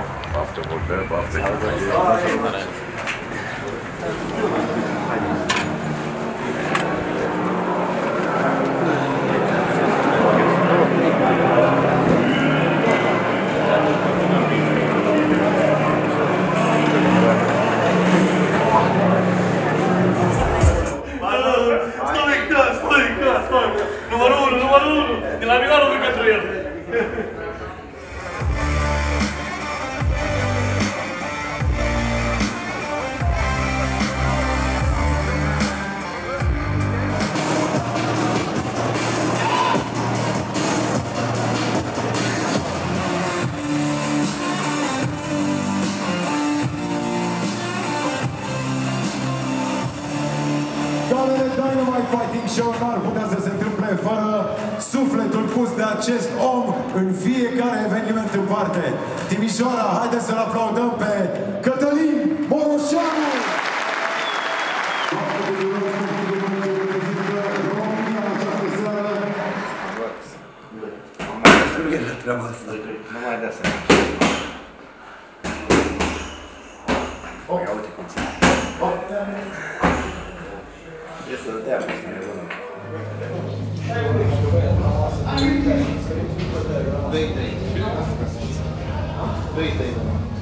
Baftă, Bogdan, baftă. Numărul 1, de la Milano pentru el. Galele Dynamite Fighting Show n-ar putea să se întâmple fără sufletul pus de acest om în fiecare eveniment în parte. Timișoara, haideți să-l aplaudăm pe Cătălin Moroșanu! Nu mai dea să ia uite cum ține. E să-l dea pe ăsta nebună. 2-3.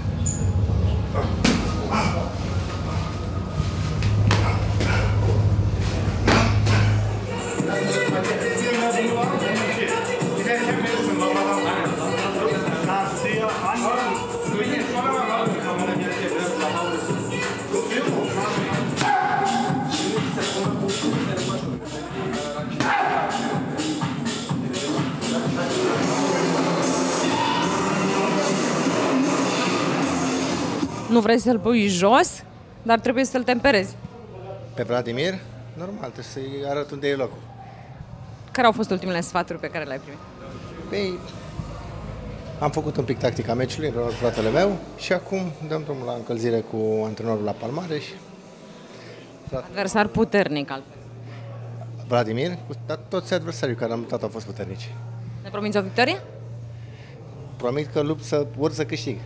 Nu vrei să-l pui jos, dar trebuie să-l temperezi. Pe Vladimir, normal, trebuie să-i arăt unde e locul. Care au fost ultimele sfaturi pe care le-ai primit? Păi, am făcut un pic tactica meciului împreună cu fratele meu și acum dăm drumul la încălzire cu antrenorul la Palmares. Adversar puternic altfel. Vladimir, dar toți adversarii care am luptat au fost puternici. Ne promiți o victorie? Promit că lupt să urc să câștig.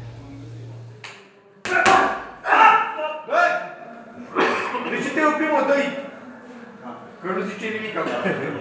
De ce te oprim, mă, dă-i? Că nu zice nimic acum.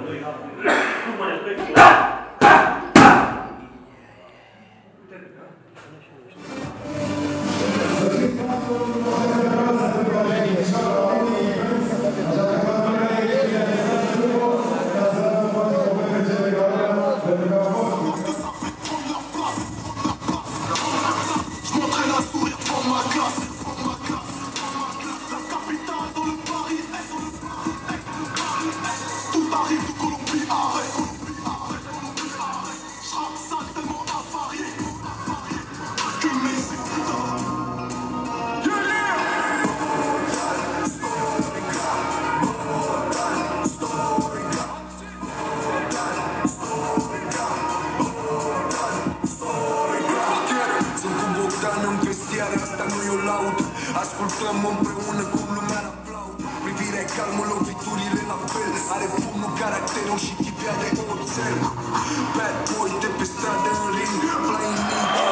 Ascultăm împreună cum lumea aplaud. Privirea calmă, loviturile la fel. Are pumnul, caracterul și chipia de oțel. Bad boy de pe stradă în ring, flying media.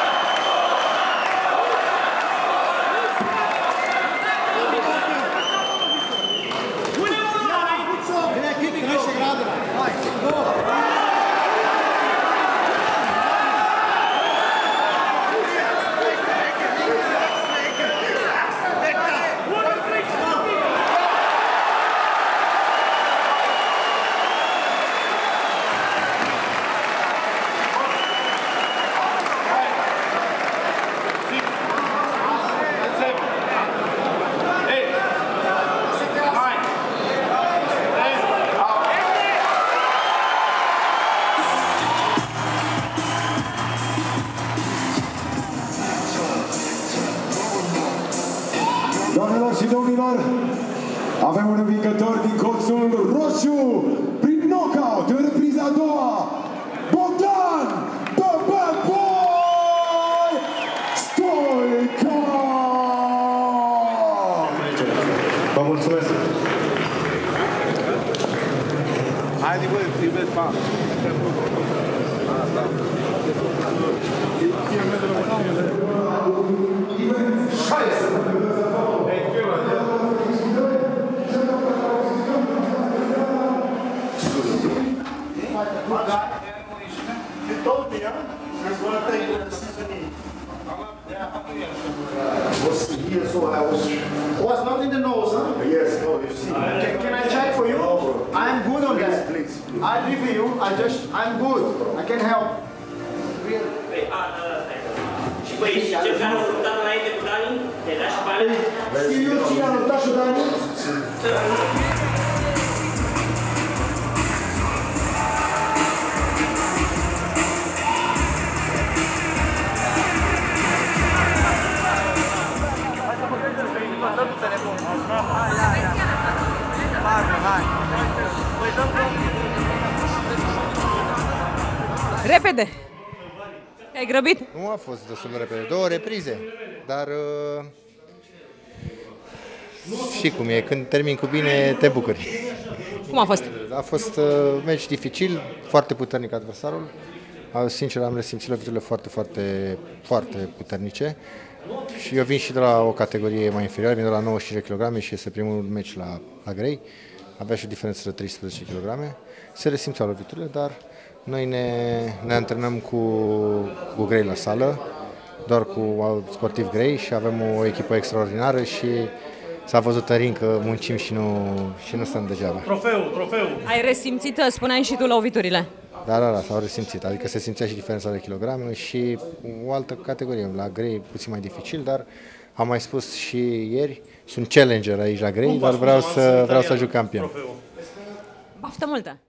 Doamnelor și domnilor, avem un învingător din colțul roșu, prin knockout, în repriza a doua, Bogdan Boy Stoica! Vă mulțumesc! Haide, băi, privet, pa! Asta. Was not in the nose, huh? Yes, no, you see. Can I check for you? No, bro. I'm good on that. Please. I live with you. I'm good. I can help. Și băi, ce care a luptat înainte cu Dani? Te da și bani? Știu eu cine a luptat cu Dani? Repede! Ai grăbit? Nu a fost destul de repede, 2 reprize, dar știi cum e, când termin cu bine te bucuri. Cum a fost? A fost meci dificil, foarte puternic adversarul. Sincer, am resimțit loviturile foarte puternice. Și eu vin și de la o categorie mai inferioară, vin de la 95 kg și este primul meci la grei. Avea și o diferență de 13 kg. Se resimțeau loviturile, dar noi ne antrenăm cu grei la sală, doar cu sportivi grei și avem o echipă extraordinară și s-a văzut în ring că muncim și nu stăm degeaba. Trofeu. Ai resimțit, spuneai și tu, loviturile. Da, s-au resimțit, adică se simțea și diferența de kilograme și o altă categorie, la grei puțin mai dificil, dar am mai spus și ieri, sunt challenger aici la grei, dar vreau să ajung campion. Baftă multă!